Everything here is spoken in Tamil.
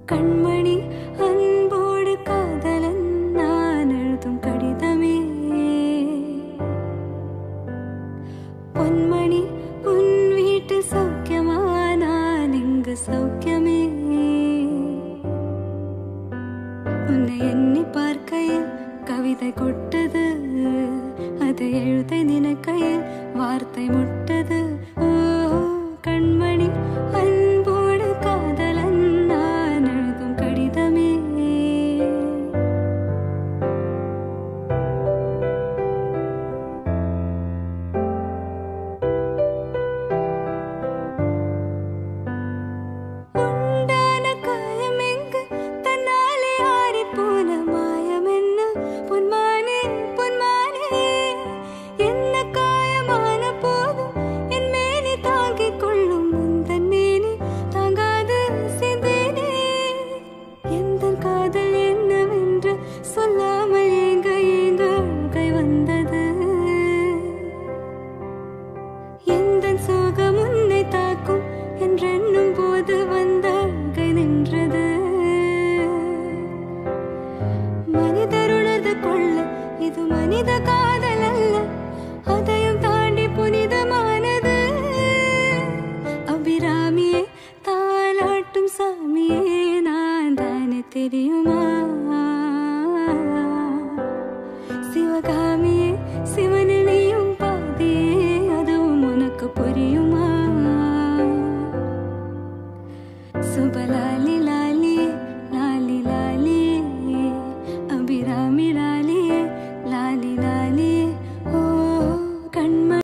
கண்மணி அன்போடு காதலன் நான் எழுதும் கடிதமே. பொன்மணி உன் வீட்டு சௌக்கியமா, நான் இங்கு சௌக்கியமே. உன்னை எண்ணி பார்க்கையில் கவிதை கொட்டது, அதை எழுத நினைக்கையில் வார்த்தை முட்டது. ஓ கண்மணி அன்போடு காதலன் நான் எழுதும் கடிதமே. உண்டான காயம் எங்கு தன்னாலே ஆறி போன மாயம் என்ன பொன்மானே பொன்மானே. என்ன காயமான போதும் என் மேனி தாங்கிக் கொள்ளும், முந்தன் மேனி தாங்காது சிந்தேனே. எந்த காதல் என்னவென்று சொல்லாமல் ஏங்க ஏங்க அழுகை வந்தது. எந்த சோகம் உன்னை தாக்கும் என்றெண்ணும் போது வந்த அழுகை நின்றது. மனிதர் உணர்ந்து கொள்ள இது மனித காதல் அல்ல, அதையும் தாண்டி புனிதமானது. அபிராமியே தாலாட்டும் சாமியே நான் தானே தெரியுமா. சிவகாமியே சிவனில் நீயும் பாதியே, அதுவும் உனக்கு புரியுமா. சுபலாலி